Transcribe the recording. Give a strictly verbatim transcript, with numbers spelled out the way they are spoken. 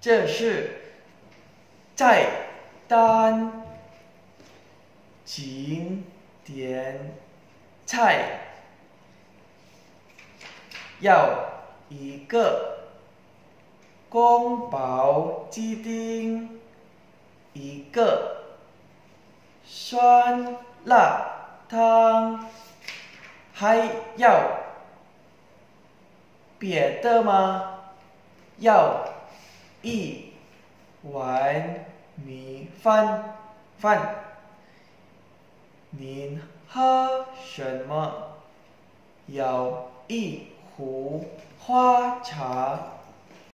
这是菜单经典菜，要一个宫保鸡丁，一个酸辣汤，还要别的吗？要一碗米饭饭。您喝什么？要一壶花茶。